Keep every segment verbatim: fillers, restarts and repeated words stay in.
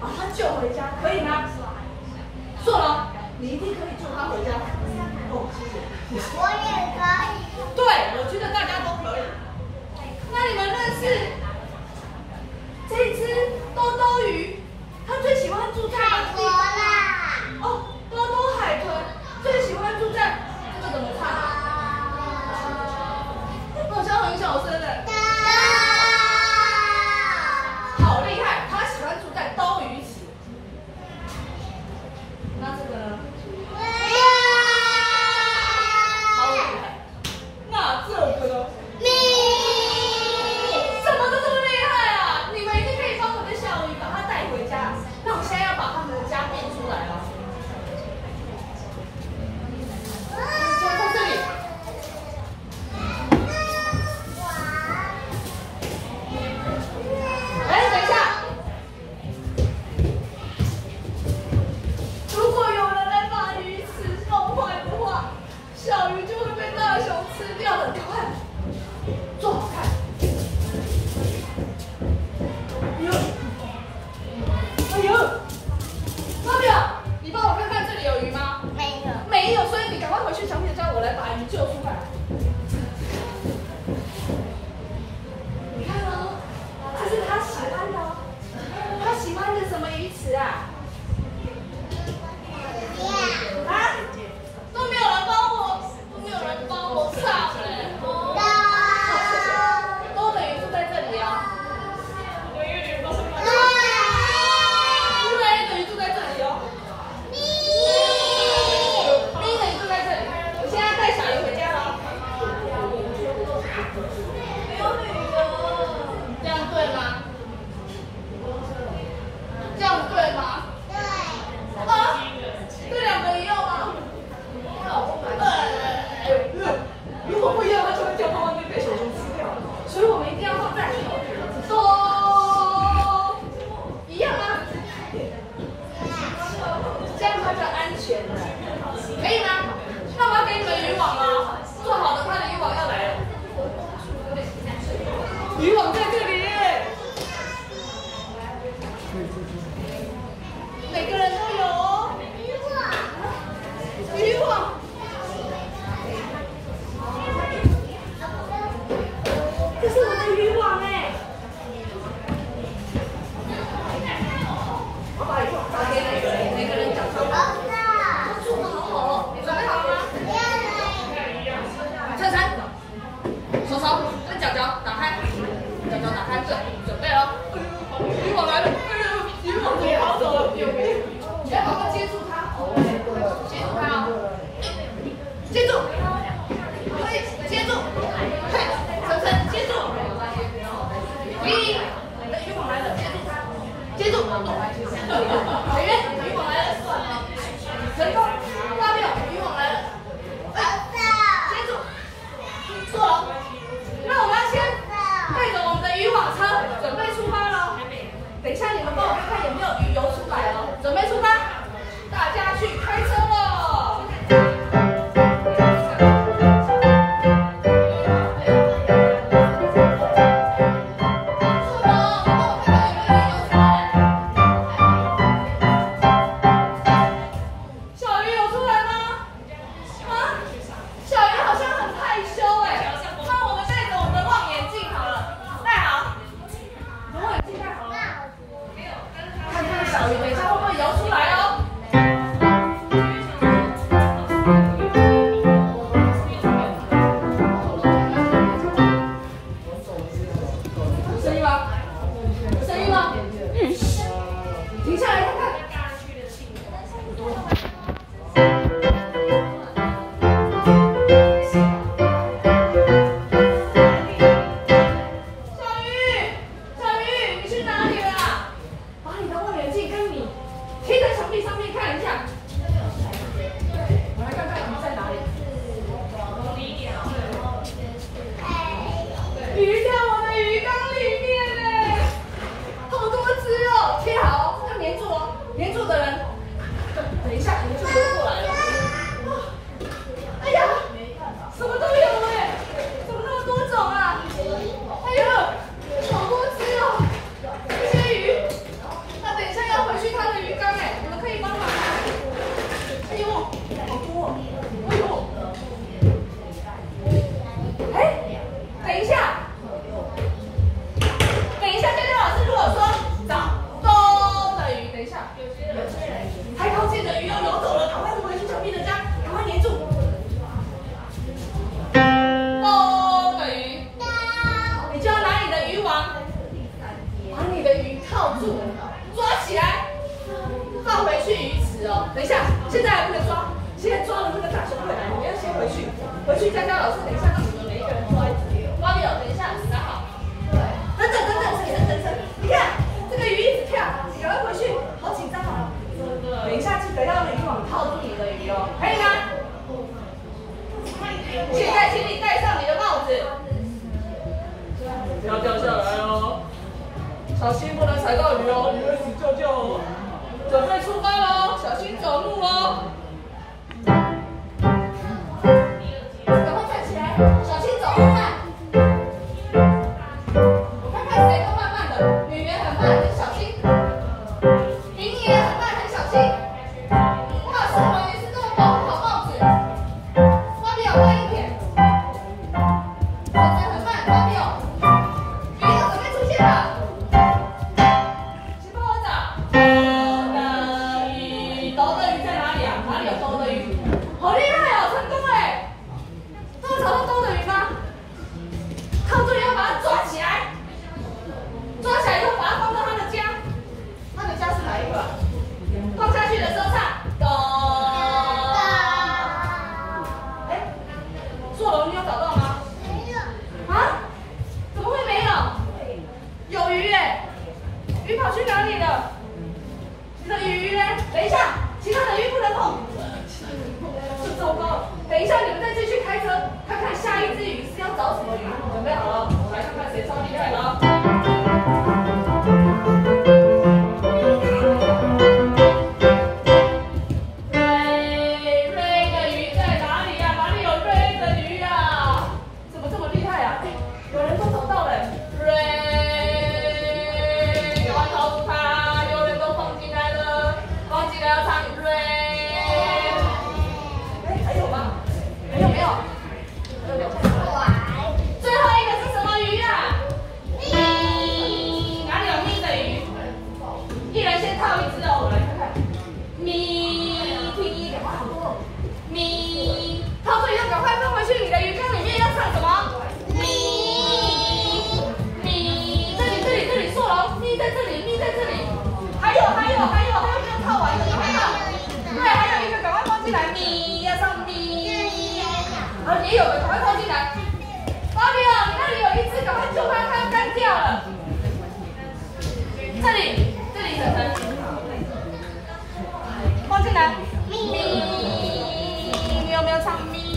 他救回家，可以吗？做了，你一定可以救他回家。哦，谢谢。 我也可以。 对，我觉得大家都可以。那你们认识这一只兜兜鱼？它最喜欢住在哪个地方啊？哦，兜兜海豚最喜欢住在这个怎么唱啊？好像很小声的。好厉害，它喜欢住在兜鱼池。那这个呢？好厉害。那这个呢？什么都这么厉害啊！你们一定可以帮我的小鱼把它带回家。那我现在要把他们的家变出来了。家在这里。哎，等一下。如果有人来把鱼池弄坏的话，小鱼就会被大熊吃掉的。赶快做好看。哎呦，哎呦，妈咪，你帮我看看这里有鱼吗？ 没有。 没有，所以你赶快回去想点叫我来把鱼救出来。你看哦，这是他喜欢的哦，他喜欢的什么鱼池啊？啊？都没有人帮我，都没有人帮我唱哎。好，谢谢。都等于住在这里啊。鱼雷等于住在这里哦。咪等于住在这里。我现在带小鱼回家了。没有女的。这样对吗？这样对吗？ 对。 啊？这两个一样吗？呃，如果不一样，它就会掉到外面被熊熊吃掉。所以我们一定要放在都一样吗？这样它就安全了，可以吗？那我要给你们渔网了，做好的，它的渔网要来了。渔网在这里耶，每个人都有哦。渔网。这是我的渔网哎。我把渔网打给每个人，每个人讲上吧。做的好好哦，你准备好了吗？衬衫，手手跟脚脚打开，脚脚打开，对，准备了。渔网来了，渔网也好走了，有没有？你要赶快接住它，接住它哦，接住，嘿，接住，嘿，晨晨接住，咦，渔网来了，接住它，接住，小圆，渔网来了，成功，大妙，渔网来了，接住，做了，那我们要先带着我们的渔网车准备出发了，等一下你们帮我看看有没有鱼游出来哦，准备出发，大家去开车了。 住，抓起来，放回去鱼池哦。等一下，现在还不能抓，现在抓了那个大熊会来，你们要先回去，回去佳佳老师等一下让你们每一个人抓一只。抓没有？等一下，拿好。对，等等等等，等等等等，你看这个鱼一直跳，你赶快回去，好紧张哦。等一下，记得要用渔网套住你的鱼哦，可以吗？现在请你戴上你的帽子，不要掉下来哦，小心不能踩到鱼哦，你会死救救哦。准备出发喽，小心走路哦。赶快站起来，小心走慢慢。我看看谁都慢慢的，圆圆很慢，很小心。云也很慢，很小心。哇，什么鱼是这么保护好帽子？花比较慢一点。真的很慢，花比较。鱼都准备出现了。请帮我找兜的鱼，兜的鱼在哪里啊？哪里有兜的鱼？好厉害哦，成功哎！都有找到兜的鱼吗？靠住要把它抓起来，抓起来以后把它放到它的家。它的家是哪一个？放下去的时候唱哆。哎，硕龙你有找到吗？ 没有。 啊？怎么会没有？有鱼耶！鱼跑去哪里了？你的鱼呢？等一下，其他的鱼不能碰。这糟糕了！等一下你们再继续开车，看看下一只鱼是要找什么鱼。准备好了，来看看谁超厉害的哦。瑞瑞的鱼在哪里呀？哪里有瑞的鱼呀？怎么这么厉害啊？有人都找到了。瑞，赶快套住它，有人都放进来了，放进来要唱瑞。哎，还有吗？还有没有？还有没有？最后一个是什么鱼啊？咪，哪里有咪的鱼？一人先套一只哦，我来看看。咪，听一点话好多哦。咪，套住以后赶快放回去你的鱼缸里面，要唱什么？咪，咪，这里这里这里硕龙，咪在这里，咪在这里。还有还有还有还有没有套完的？有没有？对，还有一个赶快放进来，咪要上咪。啊，也有的，赶快放进来。保镖，你那里有一只，赶快救它，它要干掉了。这里，这里，晨晨，放进来。咪，你有没有唱咪？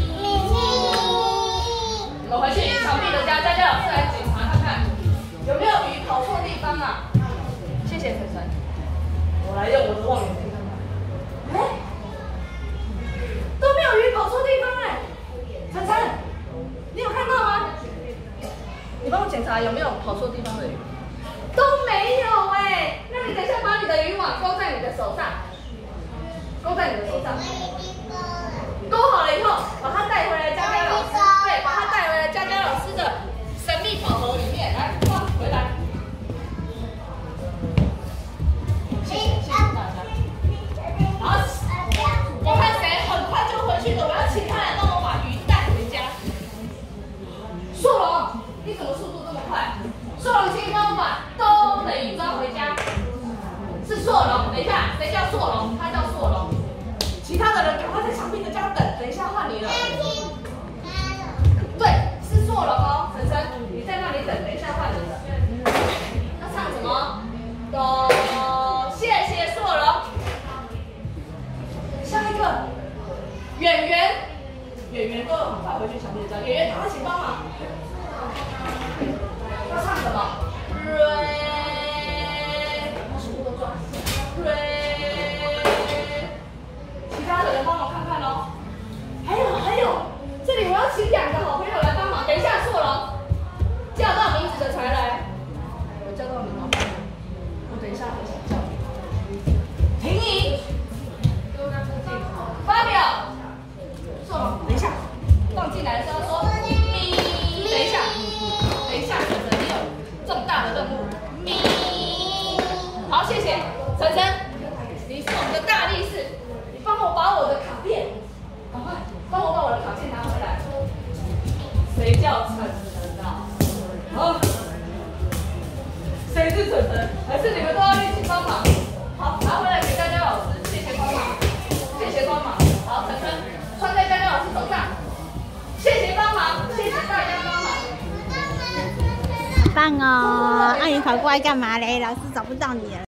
我们回去墙壁的家，佳佳老师来检查看看，有没有鱼跑错地方啊？谢谢晨晨，我来用我的望远镜看看。哎，都没有鱼跑错地方哎。晨晨，你有看到吗？你帮我检查有没有跑错地方的鱼。都没有哎，那你等一下把你的渔网勾在你的手上，勾在你的手上。勾好了以后，把它带回来佳佳老师，对，把它带回来佳佳老师的神秘宝盒里面，来放回来。谢谢，谢谢大家。好，我看谁很快就回去的，我要请他来帮我把鱼带回家。硕龙，你怎么速度这么快？硕龙，请帮我把兜的鱼抓回家。是硕龙，等一下，谁叫硕龙？他叫硕龙。其他的人赶快在墙壁的家等，等一下换你了。对，是硕龙哦，晨晨，你在那里等，等一下换你了。要唱什么？哆，谢谢硕龙。下一个，圆圆，圆圆都很快回去墙壁的家，圆圆赶快请帮忙。要唱什么？瑞，全部都抓。瑞，其他的人帮我看看喽。还有还有，这里我要请两个好朋友来帮忙。等一下，硕龙，叫到名字的才来。我叫到你吗？我等一下很想叫你。婷宜，发表。硕龙，等一下，放进来的时候说咪。等一下，等一下，晨晨，你有重大的任务。咪。好，谢谢晨晨，你是我们的大力士，你帮我把我的卡片，赶快帮我把我的卡片拿回来。谁叫晨晨啊？好，谁是晨晨？还是你们都要棒哦！那、啊、你跑过来干嘛嘞？老师找不到你了。